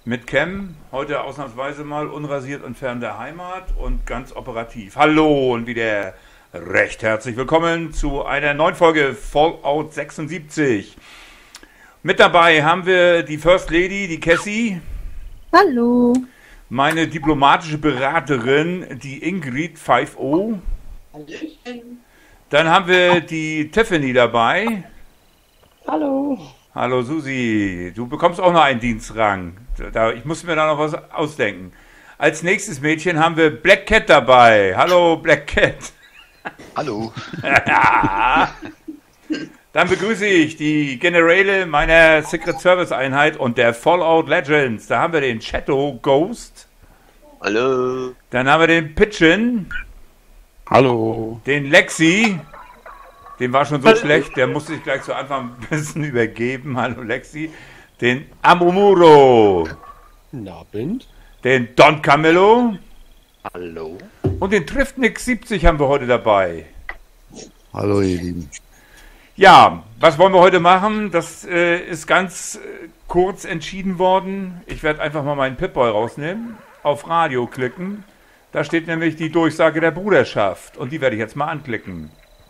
Mit Cam, heute ausnahmsweise mal unrasiert und fern der Heimat und ganz operativ. Hallo und wieder recht herzlich willkommen zu einer neuen Folge Fallout 76. Mit dabei haben wir die First Lady, die Cassie. Hallo. Meine diplomatische Beraterin, die Ingrid 5O. Hallöchen. Dann haben wir die Tiffany dabei. Hallo. Hallo Susi, du bekommst auch noch einen Dienstrang. Ich muss mir da noch was ausdenken. Als nächstes Mädchen haben wir Black Cat dabei. Hallo Black Cat. Hallo. Ja. Dann begrüße ich die Generäle meiner Secret Service Einheit und der Fallout Legends. Da haben wir den Shadow Ghost. Hallo. Dann haben wir den Pigeon. Hallo. Den Lexi. Dem war schon so schlecht, der musste sich gleich zu Anfang ein bisschen übergeben. Hallo Lexi. Den Amumuro. Guten Abend. Den Don Camillo. Hallo. Und den Triftnik 70 haben wir heute dabei. Hallo ihr Lieben. Ja, was wollen wir heute machen? Das ist ganz kurz entschieden worden. Ich werde einfach mal meinen Pip-Boy rausnehmen, auf Radio klicken. Da steht nämlich die Durchsage der Bruderschaft und die werde ich jetzt mal anklicken.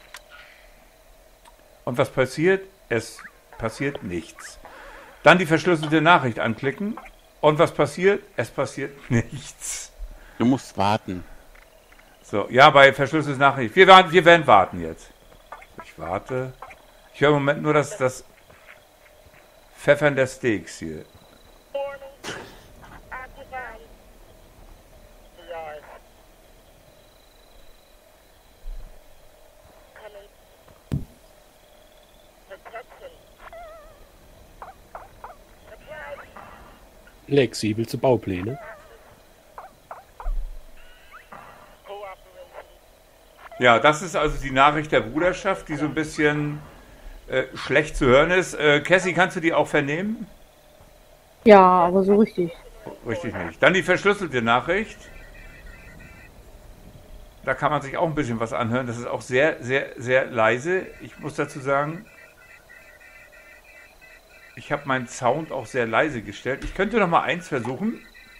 Und was passiert? Es passiert nichts. Dann die verschlüsselte Nachricht anklicken. Und was passiert? Es passiert nichts. Du musst warten. So, ja, bei verschlüsselter Nachricht. Wir werden warten jetzt. Ich warte. Ich höre im Moment nur das Pfeffern der Steaks hier. Lexi, willst du Baupläne? Ja, das ist also die Nachricht der Bruderschaft, die so ein bisschen schlecht zu hören ist. Cassie, kannst du die auch vernehmen? Ja, aber so richtig. Richtig nicht. Dann die verschlüsselte Nachricht. Da kann man sich auch ein bisschen was anhören. Das ist auch sehr, sehr, sehr leise. Ich muss dazu sagen, ich habe meinen Sound auch sehr leise gestellt. Ich könnte noch mal eins versuchen.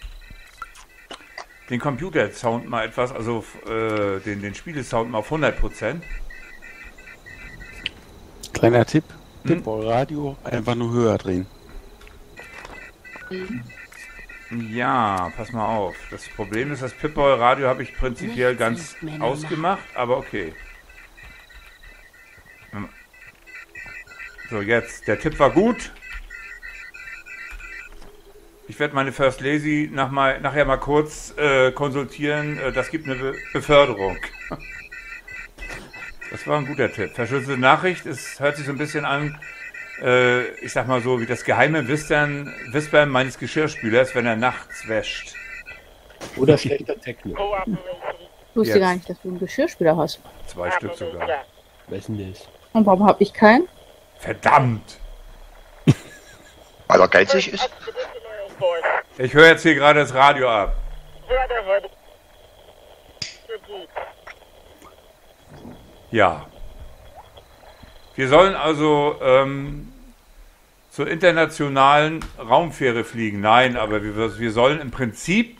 Den Computer-Sound mal etwas, also den Spielesound mal auf 100%. Kleiner Tipp. Pip-Boy Radio einfach nur höher drehen. Ja, pass mal auf. Das Problem ist, das Pip-Boy Radio habe ich prinzipiell ganz ausgemacht, aber okay. So, jetzt. Der Tipp war gut. Ich werde meine First Lady nachher mal kurz konsultieren. Das gibt eine Beförderung. Das war ein guter Tipp. Verschlüsselte Nachricht, es hört sich so ein bisschen an, ich sag mal so, wie das geheime Wispern meines Geschirrspülers, wenn er nachts wäscht. Oder schlechter Techno. Ich wusste gar nicht, dass du einen Geschirrspüler hast. 2 Stück sogar. Wessen ist? Und warum habe ich keinen? Verdammt! Weil er geizig ist? Ich höre jetzt hier gerade das Radio ab. Ja. Wir sollen also zur internationalen Raumfähre fliegen. Nein, aber wir sollen im Prinzip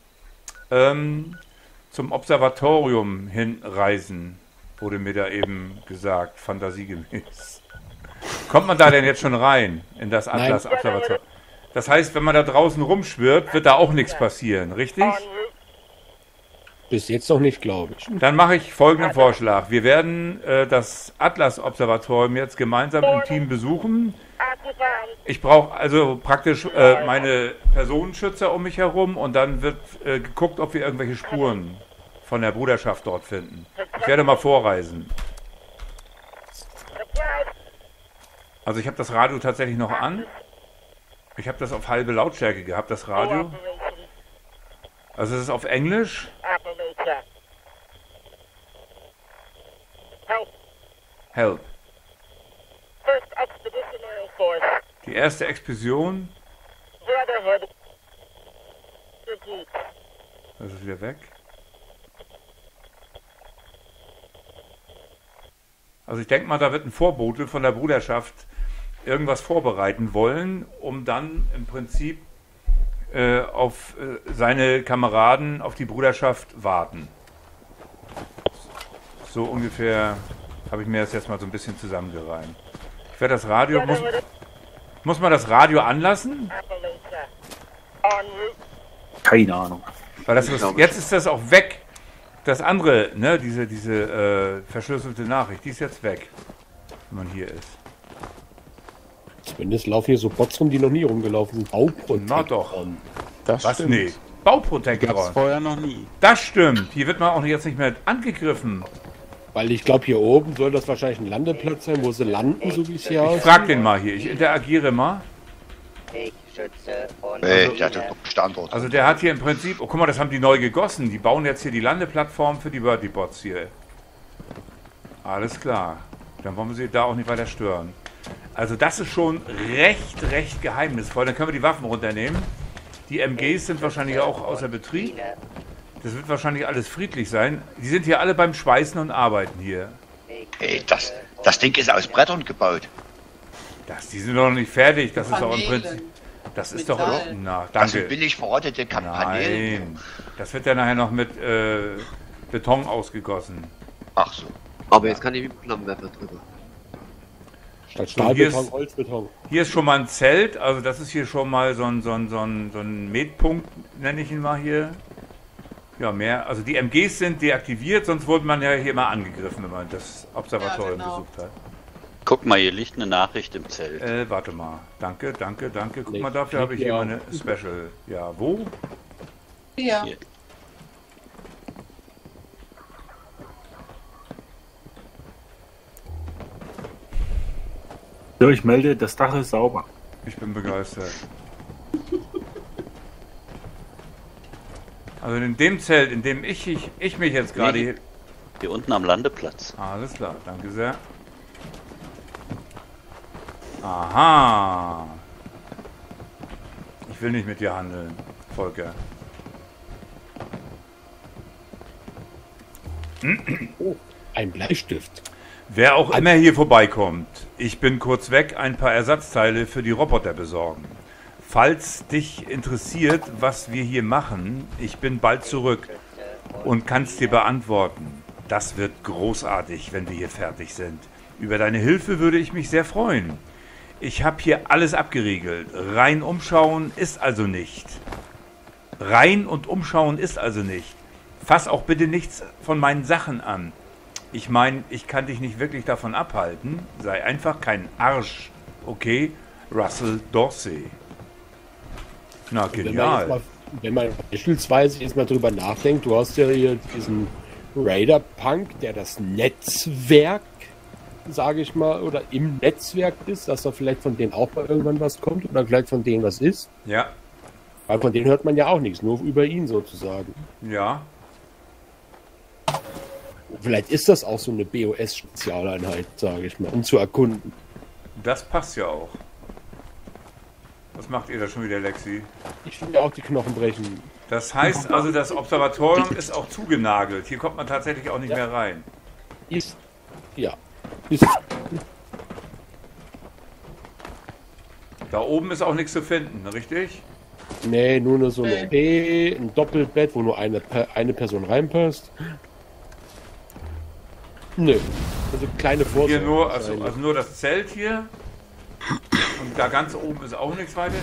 zum Observatorium hinreisen, wurde mir da eben gesagt, fantasiegemäß. Kommt man da denn jetzt schon rein in das Atlas-Observatorium? Das heißt, wenn man da draußen rumschwirrt, wird da auch nichts passieren, richtig? Bis jetzt noch nicht, glaube ich. Dann mache ich folgenden Vorschlag. Wir werden das Atlas-Observatorium jetzt gemeinsam im Team besuchen. Ich brauche also praktisch meine Personenschützer um mich herum und dann wird geguckt, ob wir irgendwelche Spuren von der Bruderschaft dort finden. Ich werde mal vorreisen. Also ich habe das Radio tatsächlich noch an. Ich habe das auf halbe Lautstärke gehabt, das Radio. Also es ist auf Englisch. Help. Die erste Expedition. Das ist wieder weg. Also ich denke mal, da wird ein Vorbote von der Bruderschaft irgendwas vorbereiten wollen, um dann im Prinzip auf seine Kameraden, auf die Bruderschaft warten. So ungefähr habe ich mir das jetzt mal so ein bisschen zusammengereimt. Ich werde das Radio... Muss man das Radio anlassen? Keine Ahnung. Weil das ist, jetzt ist das auch weg. Das andere, ne, diese verschlüsselte Nachricht, die ist jetzt weg, wenn man hier ist. Zumindest laufen hier so Bots rum, die noch nie rumgelaufen sind. Bauprotectron. Na doch. Das Was? stimmt. Nee. Gab's Bauprotectron. vorher noch nie. Das stimmt. Hier wird man auch jetzt nicht mehr angegriffen. Weil ich glaube, hier oben soll das wahrscheinlich ein Landeplatz sein, wo sie landen, so wie es hier Ich aussieht. frag den mal hier. Ich interagiere mal. Nee, der hat doch Standort. Also der hat hier im Prinzip... Oh, guck mal, das haben die neu gegossen. Die bauen jetzt hier die Landeplattform für die Birdie-Bots hier. Alles klar. Dann wollen wir sie da auch nicht weiter stören. Also das ist schon recht geheimnisvoll. Dann können wir die Waffen runternehmen. Die MGs sind wahrscheinlich auch außer Betrieb. Das wird wahrscheinlich alles friedlich sein. Die sind hier alle beim Schweißen und Arbeiten hier. Hey, das Ding ist aus Brettern gebaut. Die sind doch noch nicht fertig. Das ist doch im Prinzip... Das ist doch... Na, Das sind danke. billig verrottete Paneele. Nein. Das wird ja nachher noch mit Beton ausgegossen. Ach so. Aber jetzt kann ich mit dem Flammenwerfer drüber. Statt So, hier Stahlbeton, ist- Holzbeton. Hier ist schon mal ein Zelt. Also das ist hier schon mal so ein Metpunkt, nenne ich ihn mal hier. Ja, mehr. Also die MGs sind deaktiviert, sonst wurde man ja hier mal angegriffen, wenn man das Observatorium besucht hat. Guck mal, hier liegt eine Nachricht im Zelt. Warte mal. Danke. Guck Nee, mal, dafür habe ich hier ja. meine Special. Ja, wo? Ja. Hier. So, ich melde, das Dach ist sauber. Ich bin begeistert. Also in dem Zelt, in dem ich mich jetzt gerade... Nee. Hier unten am Landeplatz. Alles klar, danke sehr. Aha. Ich will nicht mit dir handeln, Volker. Oh, ein Bleistift. Wer auch immer hier vorbeikommt, ich bin kurz weg, ein paar Ersatzteile für die Roboter besorgen. Falls dich interessiert, was wir hier machen, ich bin bald zurück und kann's dir beantworten. Das wird großartig, wenn wir hier fertig sind. Über deine Hilfe würde ich mich sehr freuen. Ich habe hier alles abgeriegelt. Rein umschauen ist also nicht. Rein und umschauen ist also nicht. Fass auch bitte nichts von meinen Sachen an. Ich meine, ich kann dich nicht wirklich davon abhalten. Sei einfach kein Arsch. Okay? Russell Dorsey. Na, genial. Wenn man beispielsweise jetzt mal drüber nachdenkt, du hast ja hier diesen Raider Punk, der das Netzwerk, sage ich mal, oder im Netzwerk ist, dass da vielleicht von denen auch mal irgendwann was kommt oder vielleicht von denen was ist. Ja, Weil von denen hört man ja auch nichts, nur über ihn sozusagen. ja. Vielleicht ist das auch so eine BOS-Spezialeinheit, sage ich mal, um zu erkunden. Das passt ja auch. Was macht ihr da schon wieder, Lexi? Ich will ja auch die Knochen brechen. Das heißt also, das Observatorium ist auch zugenagelt. Hier kommt man tatsächlich auch nicht mehr rein. Ist, ja, ist, Da oben ist auch nichts zu finden, richtig? nee, nur so eine OP, ein Doppelbett, wo nur eine Person reinpasst. Nö, also kleine Vorsorge. Hier nur, also nur das Zelt hier. Und da ganz oben ist auch nichts weiter.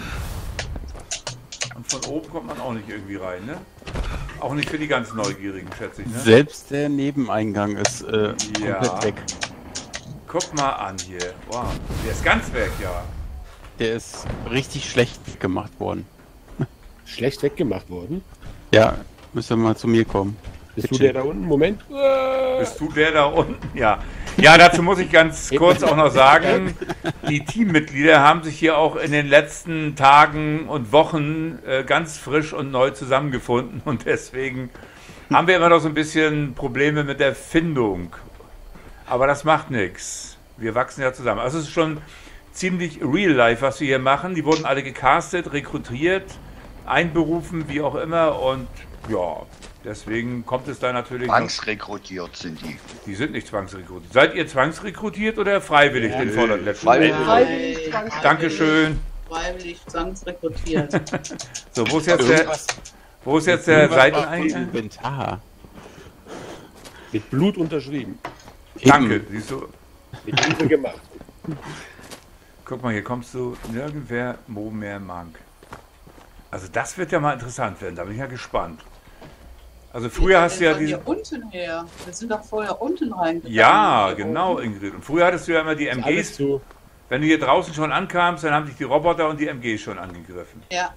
Und von oben kommt man auch nicht irgendwie rein, ne? Auch nicht für die ganz Neugierigen, schätze ich, ne? Selbst der Nebeneingang ist Ja. komplett weg. Guck mal an hier. Wow, der ist ganz weg, ja. Der ist richtig schlecht gemacht worden. Schlecht weggemacht worden. Ja, müsst ihr mal zu mir kommen. Bist du der da unten? Moment. Bist du der da unten? Ja. Ja, dazu muss ich ganz kurz auch noch sagen, die Teammitglieder haben sich hier auch in den letzten Tagen und Wochen ganz frisch und neu zusammengefunden und deswegen haben wir immer noch so ein bisschen Probleme mit der Findung. Aber das macht nichts. Wir wachsen ja zusammen. Also es ist schon ziemlich real life, was wir hier machen. Die wurden alle gecastet, rekrutiert, einberufen, wie auch immer und ja, deswegen kommt es da natürlich noch. Zwangsrekrutiert sind die. Die sind nicht zwangsrekrutiert. Seid ihr zwangsrekrutiert oder freiwillig den Vorderplätzen? Freiwillig. Freiwillig. Dankeschön. freiwillig zwangsrekrutiert. So, wo ist jetzt der Seiteneingang? Inventar. Mit Blut unterschrieben. Danke, siehst du. Mit Liebe gemacht. Guck mal, hier kommst du nirgendwer Mo mehr Mank. Also das wird ja mal interessant werden, da bin ich ja gespannt. Also früher hast du ja diese... hier unten her. Wir sind doch vorher unten reingegangen. Ja, genau, Ingrid. Und früher hattest du ja immer die Alles MGs. zu. Wenn du hier draußen schon ankamst, dann haben dich die Roboter und die MGs schon angegriffen. Ja.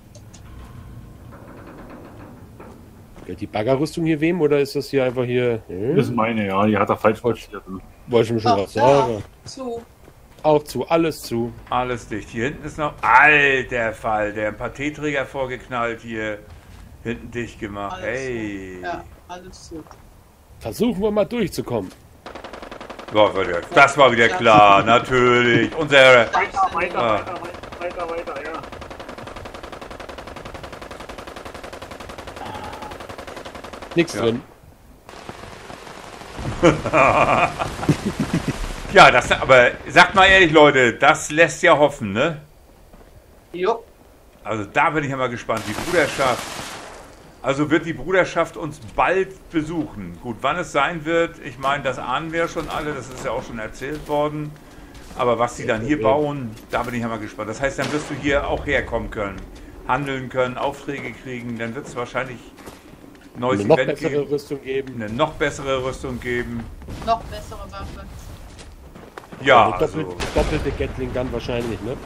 Gehört die Baggerrüstung hier wem oder ist das hier einfach hier... Das ist meine, ja. Die hat er falsch markiert. Wollte ich mir schon Auch was da. sagen. Zu. Auch zu, alles zu. Alles dicht. Hier hinten ist noch... Alter Fall, der ein paar Teeträger vorgeknallt hier. Hinten dicht gemacht. Alles Hey. zu. Ja, alles zu. Versuchen wir mal durchzukommen. Das war wieder klar, natürlich. Unser... Weiter, ja. Nichts drin. Ja, das, aber sagt mal ehrlich, Leute, das lässt ja hoffen, ne? Jo. Also da bin ich ja mal gespannt. Die Bruderschaft. Also wird die Bruderschaft uns bald besuchen. Gut, wann es sein wird, ich meine, das ahnen wir schon alle, das ist ja auch schon erzählt worden. Aber was sie dann hier bauen, da bin ich ja mal gespannt. Das heißt, dann wirst du hier auch herkommen können, handeln können, Aufträge kriegen, dann wird es wahrscheinlich ein neues Eine noch Event bessere geben, Rüstung geben. eine noch bessere Rüstung geben. Noch bessere Waffe. Ja, Eine also, doppelte Gatling Gun wahrscheinlich, ne?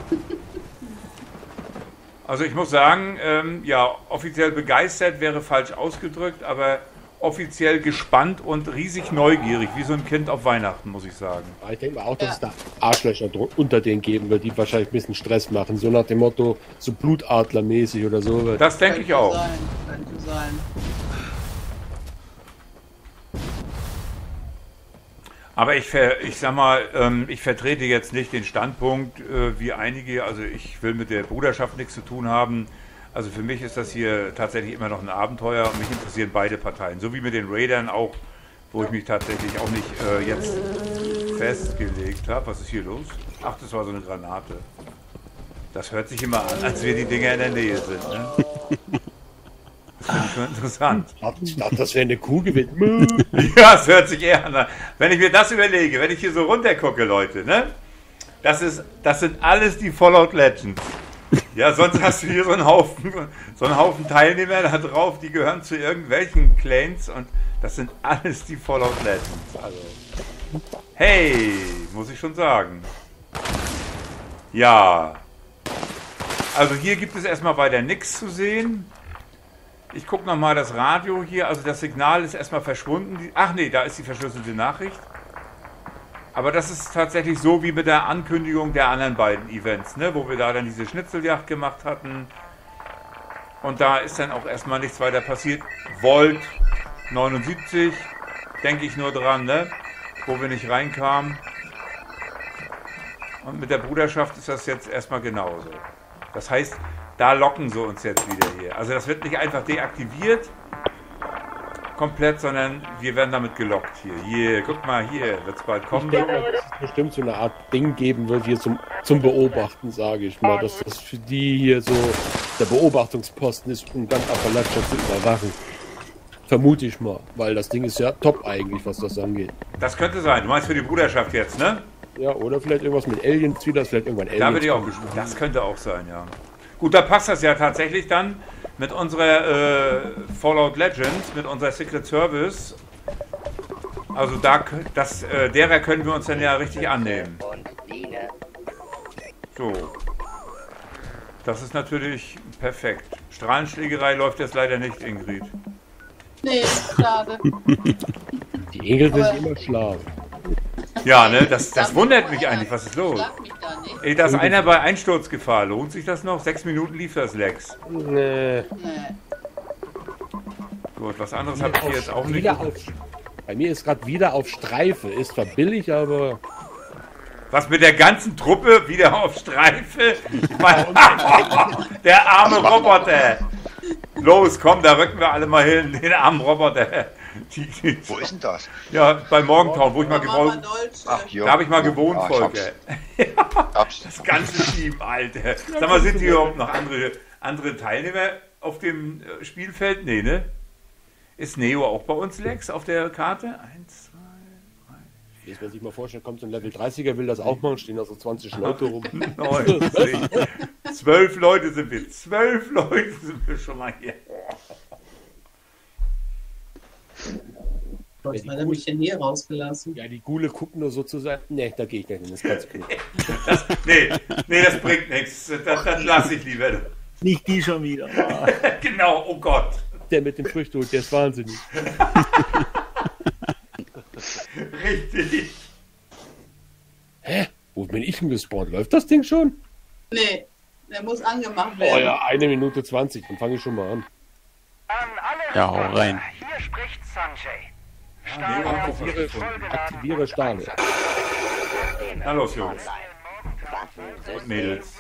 also ich muss sagen, ja, offiziell begeistert wäre falsch ausgedrückt, aber offiziell gespannt und riesig neugierig, wie so ein Kind auf Weihnachten, muss ich sagen. Aber ich denke mal auch, dass es da Arschlöcher unter denen geben wird, die wahrscheinlich ein bisschen Stress machen. So nach dem Motto, so Blutadlermäßig oder so. Das denke ich auch. Könnte sein. Aber ich sag mal, ich vertrete jetzt nicht den Standpunkt wie einige, also ich will mit der Bruderschaft nichts zu tun haben. Also für mich ist das hier tatsächlich immer noch ein Abenteuer und mich interessieren beide Parteien. So wie mit den Raidern auch, wo ich mich tatsächlich auch nicht jetzt festgelegt habe. Was ist hier los? Ach, das war so eine Granate. Das hört sich immer an, als wir die Dinger in der Nähe sind. Ne? Das finde ich schon interessant. Ich dachte, das wäre eine Kuh gewesen. Ja, es hört sich eher an. Wenn ich mir das überlege, wenn ich hier so runter gucke, Leute, ne? Das sind alles die Fallout Legends. Ja, sonst hast du hier so einen Haufen Teilnehmer da drauf, die gehören zu irgendwelchen Clans und das sind alles die Fallout Legends. Also, hey, muss ich schon sagen. Ja. Also hier gibt es erstmal weiter nichts zu sehen. Ich gucke nochmal das Radio hier, also das Signal ist erstmal verschwunden. Ach nee, da ist die verschlüsselte Nachricht. Aber das ist tatsächlich so wie mit der Ankündigung der anderen beiden Events, ne? Wo wir da dann diese Schnitzeljagd gemacht hatten. Und da ist dann auch erstmal nichts weiter passiert. Volt 79, denke ich nur dran, ne? Wo wir nicht reinkamen. Und mit der Bruderschaft ist das jetzt erstmal genauso. Das heißt, da locken sie uns jetzt wieder hier. Also das wird nicht einfach deaktiviert, komplett, sondern wir werden damit gelockt hier. Hier, guck mal, hier wird es bald kommen. Ich denke mal, dass es bestimmt so eine Art Ding geben wird, hier zum Beobachten, sage ich mal. Dass das für die hier so der Beobachtungsposten ist, um ganz Appalachia zu überwachen. Vermute ich mal, weil das Ding ist ja top eigentlich, was das angeht. Das könnte sein. Du meinst für die Bruderschaft jetzt, ne? Ja, oder vielleicht irgendwas mit Aliens wieder, vielleicht irgendwann Aliens. Da bin ich auch gespannt. Das könnte auch sein, ja. Gut, da passt das ja tatsächlich dann mit unserer Fallout Legends, mit unserer Secret Service. Also derer können wir uns dann ja richtig annehmen. So. Das ist natürlich perfekt. Strahlenschlägerei läuft jetzt leider nicht, Ingrid. Nee, schade. Die Ingrid will immer schlafen. Ja, ne, das wundert mich eigentlich. Was ist los? Schlag mich da nicht. Ey, da ist einer bei Einsturzgefahr. Lohnt sich das noch? 6 Minuten lief das, Lex. Nee. Nee. Gut, was anderes habe ich hier jetzt auch nicht. Bei mir ist gerade wieder auf Streife. Ist zwar billig, aber... Was mit der ganzen Truppe wieder auf Streife? Ich meine, der arme Roboter. Los, komm, da rücken wir alle mal hin. Den armen Roboter. Wo ist denn das? Ja, bei Morgentown, wo ich mal Da machen wir gewohnt Deutsch. Ach, jo. Da habe ich mal gewohnt, Ah, ich Volker. Hab's. Das ganze Team, Alter. Sag mal, sind hier überhaupt noch andere Teilnehmer auf dem Spielfeld? Nee, ne? Ist Neo auch bei uns, Lex, auf der Karte? 1, 2, Jetzt, wenn man sich mal vorstellt, kommt so ein Level 30er, will das auch machen, stehen da so 20 Leute rum. 9, 10. 12 Leute sind wir. 12 Leute sind wir schon mal hier. Was hat er mich denn hier rausgelassen? Ja, die Gule gucken nur so zu sein. Nee, da gehe ich nicht hin, das kannst du nicht. Nee, das bringt nichts. Das lasse ich lieber. Nicht die schon wieder. Genau, oh Gott. Der mit dem Früchtehut, der ist wahnsinnig. Richtig. Hä? Wo bin ich denn gespawnt? Läuft das Ding schon? Nee, der muss angemacht Oh werden. ja, 1 Minute 20, dann fange ich schon mal an. Ja, hau rein. Hier spricht Sanjay. Aktiviere Steine. Na los, Jungs. Und Mädels.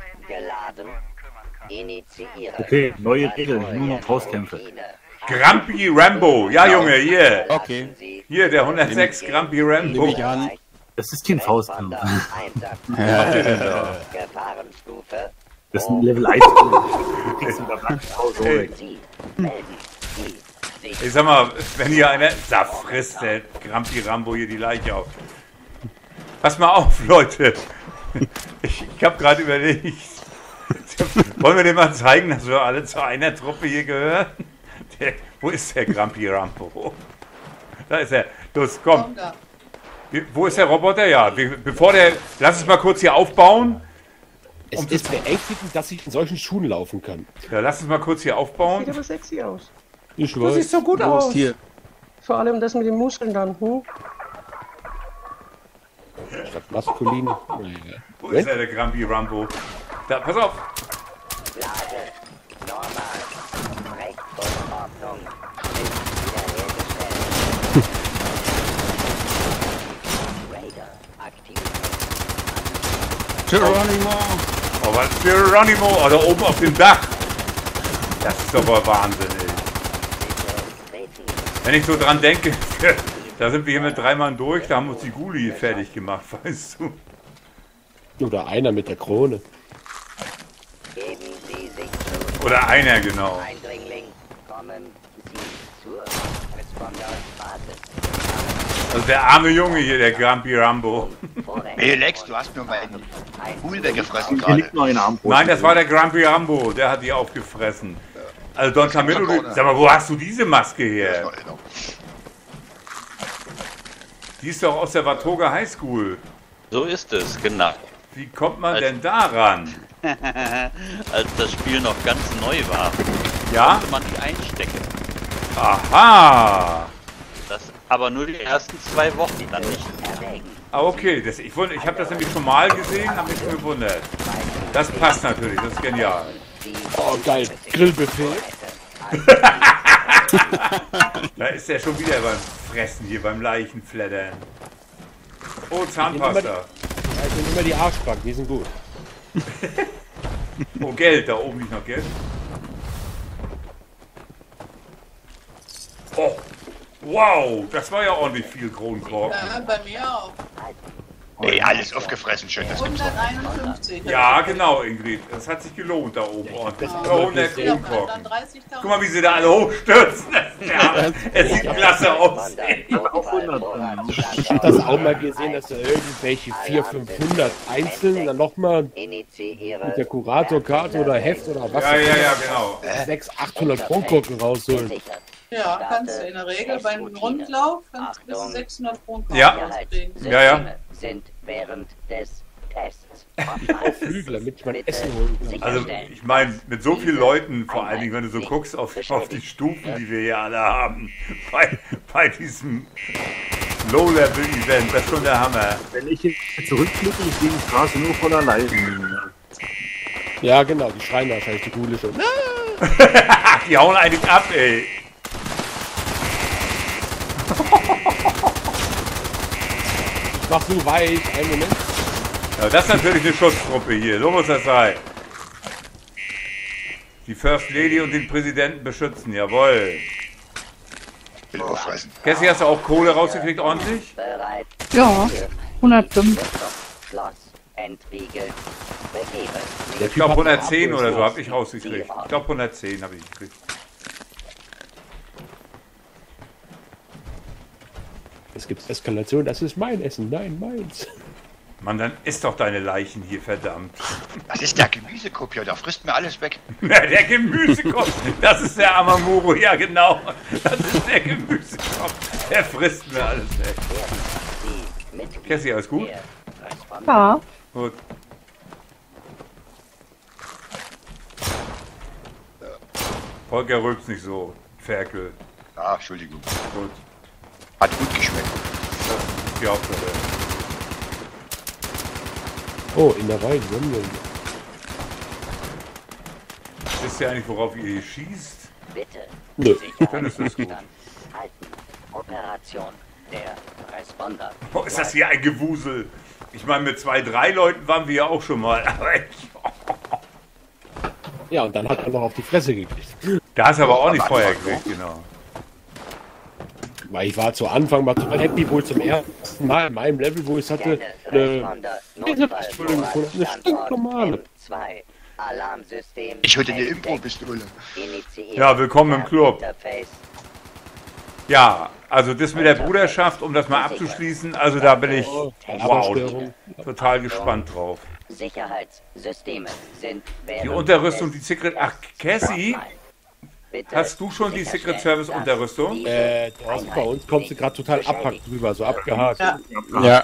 Okay, neue Regeln, nur noch Hauskämpfe. Grumpy Rambo. Ja, Junge, hier. Okay, Hier, der 106 Grumpy nehme Rambo. ich an. Das ist kein Faustkampf. Ja, Das ist ein Level 1. Du kriegst wieder Faust weg. Ich sag mal, wenn hier einer... Da frisst der Grumpy Rambo hier die Leiche auf. Pass mal auf, Leute. Ich habe gerade überlegt. Wollen wir dem mal zeigen, dass wir alle zu einer Truppe hier gehören? Wo ist der Grumpy Rambo? Da ist er. Los, komm. Komm da. Wo ist der Roboter? Ja, bevor der... Lass uns mal kurz hier aufbauen. Es ist beängstigend, dass ich in solchen Schuhen laufen kann. Ja, lass uns mal kurz hier aufbauen. Sieht aber sexy aus. Ich Du siehst so gut wo ist aus. hier? Vor allem das mit den Muskeln dann. Statt maskulin. Wo ist der Grumpy Rambo? Da, pass auf. Geronimo! Oh, was Geronimo. Oh, da oben auf dem Dach. Das ist doch wohl Wahnsinn, ey. Wenn ich so dran denke, da sind wir hier mit 3 Mann durch, da haben uns die Guli fertig gemacht, weißt du. Oder einer mit der Krone. Oder einer, genau. Also der arme Junge hier, der Grumpy Rambo. Hey Lex, du hast mir meinen Pool weggefressen Hier gerade. liegt noch eine Armbrust. Nein, das war der Grumpy Rambo, der hat die aufgefressen. Also Don Camillo, sag mal, wo hast du diese Maske her? Die ist doch aus der Watoga High School. So ist es, genau. Wie kommt man denn daran? Als das Spiel noch ganz neu war, Ja? konnte man die einstecken. Aha! Das aber nur die ersten 2 Wochen, dann nicht. Ah, okay. Ich habe das nämlich schon mal gesehen, habe mich schon gewundert. Das passt natürlich, das ist genial. Oh, geil. Grillbuffet. Da ist er schon wieder beim Fressen hier, beim Leichenfleddern. Oh, Zahnpasta. Das sind immer die Arschbacken, die sind gut. Oh, Geld, da oben liegt noch Geld. Oh, wow, das war ja ordentlich viel Kronkorken. Ja, bei mir auch. Ey, alles aufgefressen, schön. Das gibt's doch. 151. Ja, genau, Ingrid. Das hat sich gelohnt da oben ordentlich. Ja. 100 Ja, dann Kronkorken. 30.000. Guck mal, wie sie da alle hochstürzen. Ja, es sieht klasse aus. Ich hab das auch mal gesehen, dass da irgendwelche 400, 500 einzeln dann nochmal mit der Kuratorkarte oder Heft oder was Ja, ja, ja, genau. 600, 800 Kronkorken rausholen. Ja, kannst du in der Regel beim Grundlauf kannst du bis zu 600 Kronkorken Ja. rauskriegen. Ja, ja. Sind während des Tests. Ich brauche Flügel, damit ich mein Essen holen kann. Also, ich meine, mit so vielen Leuten, vor allen Dingen, wenn du so guckst auf die Stufen, die wir hier alle haben, bei diesem Low-Level-Event, das ist schon der Hammer. Wenn ich jetzt zurückblicke, ich sehe die Straße nur voller Leichen. Ja, genau, die schreien wahrscheinlich die Gule schon. Die hauen eigentlich ab, ey. Ich mach so weich, einen Moment. Ja, das ist natürlich eine Schutztruppe hier, so muss das sein. Die First Lady und den Präsidenten beschützen, jawohl. Will auffressen. Cassie, hast du auch Kohle rausgekriegt ordentlich? Bereit. Ja, 105. Schloss. Entriegelt. Begeben. Ich glaube 110 oder so habe ich rausgekriegt. Ich glaube 110 habe ich gekriegt. Es gibt Eskalation, das ist mein Essen, nein, meins. Mann, dann isst doch deine Leichen hier, verdammt. Das ist der Gemüsekopier, der frisst mir alles weg. Der Gemüsekopf, das ist der Amamuro, ja genau. Das ist der Gemüsekopf, der frisst mir alles weg. Cassie, alles gut? Ja. Gut. Volker rülpst nicht so, Ferkel. Ah, Entschuldigung. Gut. Hat gut geschmeckt. Das ist die Hauptsache. Oh, Innereien, Wisst ihr eigentlich, worauf ihr hier schießt? Bitte. Nö. Dann ist das gut. Halten. Operation. Der Responder. Oh, ist das hier ein Gewusel? Ich meine, mit 2, 3 Leuten waren wir ja auch schon mal. Aber Ja, und dann hat er noch auf die Fresse gekriegt. da hast du aber auch nicht Feuer gekriegt, genau. Weil ich war zu Anfang mal total happy, wohl zum ersten Mal in meinem Level, wo ich hatte, eine stinknormale. Alarmsystem. Ich hatte eine Impro-Pistole. Ja, willkommen im Club. Ja, also das mit der Bruderschaft, um das mal abzuschließen, also da bin ich, wow, total gespannt drauf. Sicherheitssysteme sind Die Unterrüstung, die Secret... Ach, Cassie, hast du schon die Secret Service Unterrüstung? Bei uns kommt sie gerade total abhackt drüber, so abgehakt. Ja. Ja.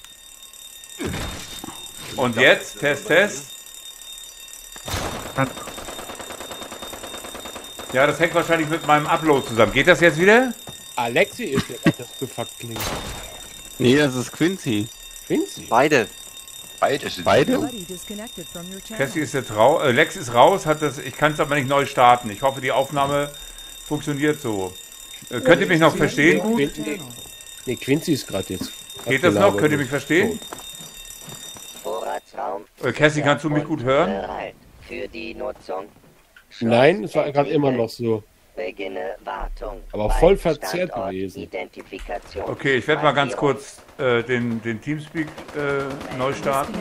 Und jetzt, Test. Ja, das hängt wahrscheinlich mit meinem Upload zusammen. Geht das jetzt wieder? Alexi ist der, das befuckt klingt. Nee, das ist Quincy. Quincy? Beide. Beide sind. Beide? Cassie ist jetzt raus, Lex ist raus, hat das, ich kann es aber nicht neu starten. Ich hoffe, die Aufnahme funktioniert so. Könnt ihr mich noch verstehen gut? Nee, Quincy ist gerade jetzt. Geht das noch? Könnt ihr mich verstehen? Vorratsraum. Cassie, kannst du mich gut hören? Bereit für die Nutzung. Nein, es war gerade immer noch so. Beginne Wartung. Aber voll verzerrt gewesen. Identifikation. Okay, ich werde mal ganz kurz den Teamspeak neu starten.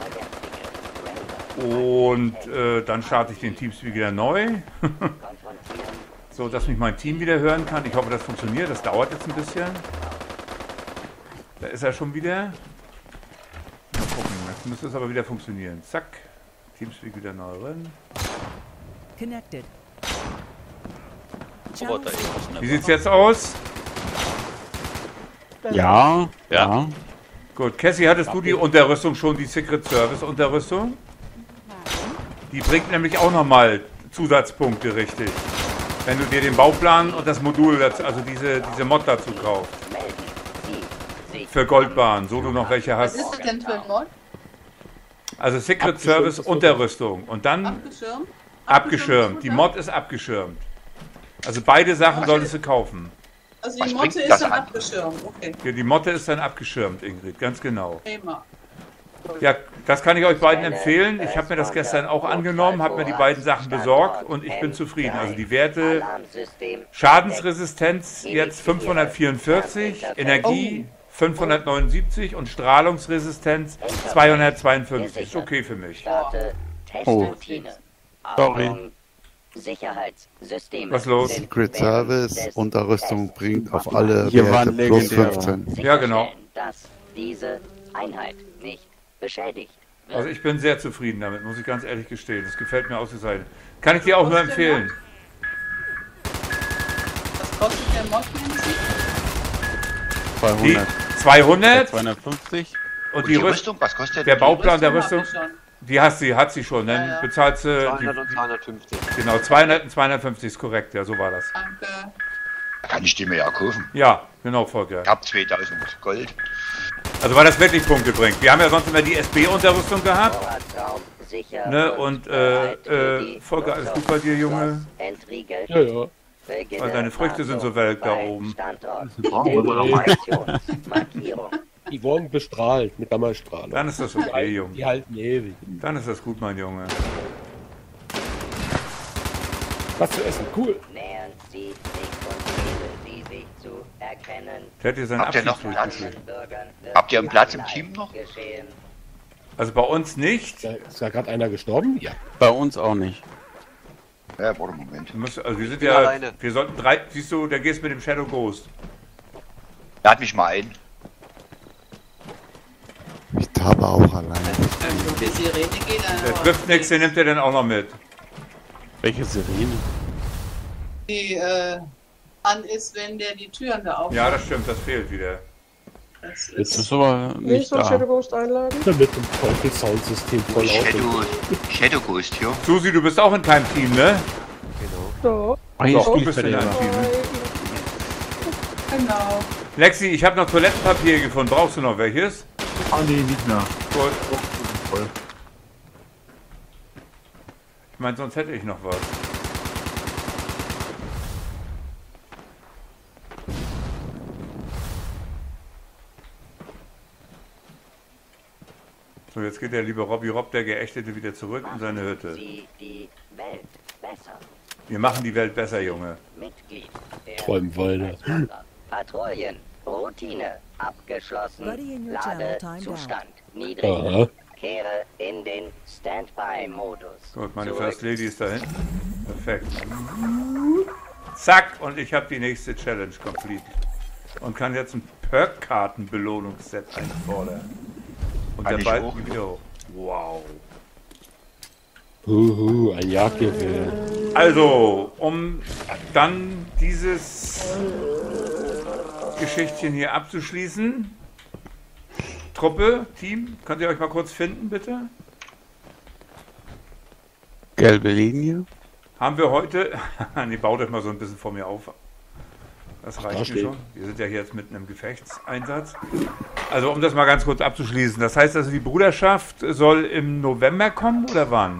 Und dann starte ich den Teamspeak wieder neu. So, dass mich mein Team wieder hören kann. Ich hoffe, das funktioniert. Das dauert jetzt ein bisschen. Da ist er schon wieder. Mal gucken, jetzt müsste es aber wieder funktionieren. Zack. Teamspeak wieder neu rein. Connected. Wie sieht's jetzt aus? Ja, ja. Gut, Cassie, hattest du die Unterrüstung schon, die Secret Service Unterrüstung? Die bringt nämlich auch nochmal Zusatzpunkte, richtig. Wenn du dir den Bauplan und das Modul, dazu, also diese Mod dazu kaufst. Für Goldbahn, so du noch welche Was hast. ist das denn für ein Mod? Also Secret Service Unterrüstung und dann Abgeschirmt? abgeschirmt. Die Mod ist abgeschirmt. Also beide Sachen solltest du kaufen. Also Was die bringt Motte ist das dann an? abgeschirmt, okay. Ja, die Motte ist dann abgeschirmt, Ingrid, ganz genau. Prima. Ja, das kann ich euch beiden empfehlen. Ich habe mir das gestern auch angenommen, habe mir die beiden Sachen besorgt und ich bin zufrieden. Also die Werte, Schadensresistenz jetzt 544, Energie 579 und Strahlungsresistenz 252. Ist okay für mich. Oh. Sorry. Sicherheitssysteme. Was los? Secret Service Unterrüstung bringt auf alle Hier Werte waren plus legendäre. 15. Ja, genau. Dass diese Einheit nicht beschädigt. Also ich bin sehr zufrieden damit, muss ich ganz ehrlich gestehen. Das gefällt mir ausgezeichnet. Kann ich dir auch nur empfehlen. Was kostet der Mod, Nancy? 200. 200 250. und die Rüstung, was kostet der Bauplan der Rüstung Rüstung, hat die hat sie schon. Dann Ja. bezahlt sie 200 und 250. genau 200 und 250 ist korrekt, ja, so war das. Danke. Da kann ich die mir ja kaufen. Ja, genau, Volker. Ich habe 2000 Gold. Also weil das wirklich Punkte bringt. Wir haben ja sonst immer die SB-Unterrüstung gehabt. Vorratsraum sicher Ne? und Und bereit für die Volker, alles Nutzung. gut bei dir, Junge? Entriegelt. Ja, ja. Beginne Weil deine Früchte sind so welk da bei oben. Standort. brauchen wir noch mal. Identifikationsmarkierung. Die wurden bestrahlt mit Gammastrahlung. Dann ist das okay, Junge. Die halten ewig. Dann ist das gut, mein Junge. Was zu essen, cool. Nähern Sie sich und Ziele, die sich Der hat hier seinen Habt ihr noch Abschiedsbrief Platz? geschrieben. Habt ihr einen Platz im Team noch? Also bei uns nicht. Ist da gerade einer gestorben? Ja. Bei uns auch nicht. Ja, warte, Moment. Also wir sind bin ja, alleine. wir sollten 3, siehst du, der gehst mit dem Shadow Ghost. Lad mich mal ein. Ich tabe auch alleine. Wenn die Sirene geht, dann Der trifft nichts, den nimmt er dann auch noch mit. Welche Sirene? die an ist, wenn der die Türen da aufmacht. Ja, das stimmt, das fehlt wieder. Das Jetzt ist ist aber Wie nicht soll Shadow da. Ghost einladen? Mit dem Teufel-Soundsystem voll Shadow Ghost hier. Susi, du bist auch in keinem Team, ne? So. Ah, hier Doch, du spielt bist er in ja. einem Team, ne? genau. Lexi, ich habe noch Toilettenpapier gefunden. Brauchst du noch welches? Ah, nee, nicht mehr. Gut. Voll. Ich meine, sonst hätte ich noch was. So, jetzt geht der liebe Robby Rob, der Geächtete, wieder zurück in seine Hütte. Die Welt besser. Wir machen die Welt besser, Junge. Mitglied Träumen wollen. Patrouillen. Routine. Abgeschlossen. Ladezustand. Niedrig. Aha. Kehre in den Standby-Modus. Gut, meine First Lady ist dahin. Perfekt. Zack, und ich habe die nächste Challenge complete. Und kann jetzt ein Perk-Karten-Belohnungsset einfordern. Und Kann der ich Ball auch. wieder hoch. Wow. Ein Jagdgewehr. Also, um dann dieses Geschichtchen hier abzuschließen. Truppe, Team, könnt ihr euch mal kurz finden, bitte? Gelbe Linie. Haben wir heute... ne, baut euch mal so ein bisschen vor mir auf. Das reicht mir steht. schon. Wir sind ja hier jetzt mitten im Gefechtseinsatz. Also, um das mal ganz kurz abzuschließen. Das heißt also, die Bruderschaft soll im November kommen oder wann?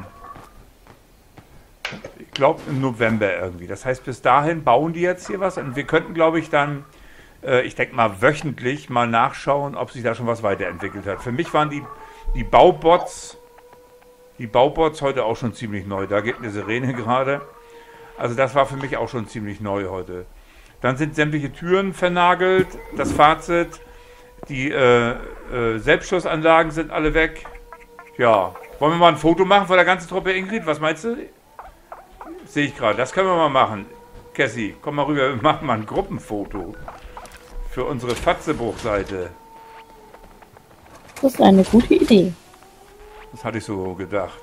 Ich glaube im November irgendwie. Das heißt, bis dahin bauen die jetzt hier was. Und wir könnten, glaube ich, dann, ich denke mal wöchentlich, mal nachschauen, ob sich da schon was weiterentwickelt hat. Für mich waren die Baubots heute auch schon ziemlich neu. Da geht eine Sirene gerade. Also das war für mich auch schon ziemlich neu heute. Dann sind sämtliche Türen vernagelt. Das Fazit, die Selbstschussanlagen sind alle weg. Ja, wollen wir mal ein Foto machen von der ganzen Truppe, Ingrid? Was meinst du? Sehe ich gerade. Das können wir mal machen. Cassie, komm mal rüber. Wir machen mal ein Gruppenfoto. Für unsere Fatzebruchseite. Das ist eine gute Idee. Das hatte ich so gedacht.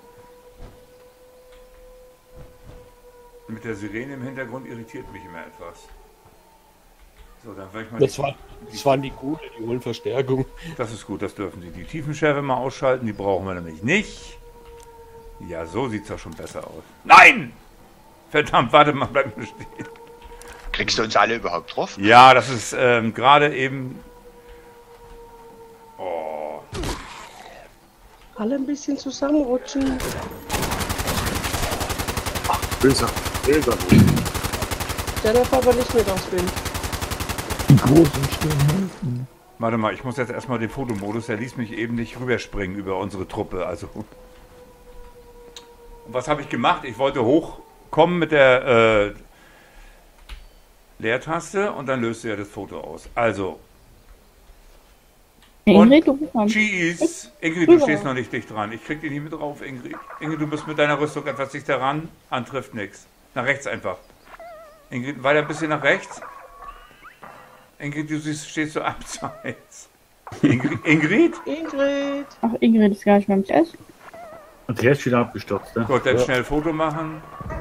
Mit der Sirene im Hintergrund irritiert mich immer etwas. So, dann will ich mal Das waren die Gute, die holen Verstärkung. Das ist gut, das dürfen Sie. Die Tiefenschärfe mal ausschalten, die brauchen wir nämlich nicht. Ja, so sieht es doch schon besser aus. Nein! Verdammt, warte mal, bleib mal stehen. Kriegst du uns alle überhaupt drauf? Ja, das ist gerade eben... Oh. Alle ein bisschen zusammenrutschen. Böser. Böser. Der darf aber nicht mit aufs Wind. Die Großen stehen hinten. Warte mal, ich muss jetzt erstmal den Fotomodus, der ließ mich eben nicht rüberspringen über unsere Truppe. Also. Und was habe ich gemacht? Ich wollte hochkommen mit der Leertaste und dann löste er das Foto aus. Also. Ingrid, du bist dran. Cheese. Ingrid, du stehst noch nicht dicht dran. Ich krieg dich nicht mit drauf, Ingrid. Ingrid, du bist mit deiner Rüstung etwas dichter ran. Antrifft nichts. Nach rechts einfach. Ingrid, weiter ein bisschen nach rechts. Ingrid, du stehst so abseits. Ingrid? Ingrid! Ach, Ingrid ist gar nicht mehr mit Essen. Und der ist wieder abgestürzt, ne? Gut, dann schnell ein Foto machen.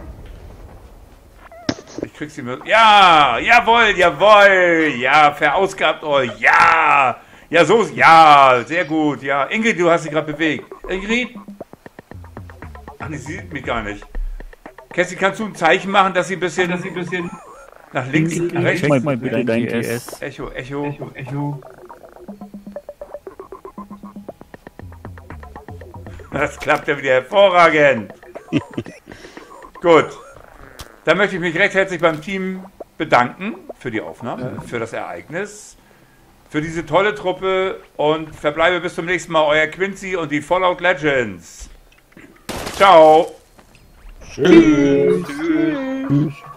Ich krieg sie mit. Ja! Jawohl, jawohl! Ja, verausgabt euch! Ja! Ja, so ist. Ja! Sehr gut, ja. Ingrid, du hast dich gerade bewegt. Ingrid? Ach, nee, sie sieht mich gar nicht. Cassie, kannst du ein Zeichen machen, dass sie ein bisschen nach links, nach rechts? Schenk mal bitte dein TS. Echo, Echo, Echo, Echo. Das klappt ja wieder hervorragend. Gut. Dann möchte ich mich recht herzlich beim Team bedanken für die Aufnahme, für das Ereignis, für diese tolle Truppe und verbleibe bis zum nächsten Mal. Euer Quincy und die Fallout Legends. Ciao. Tschüss. Tschüss.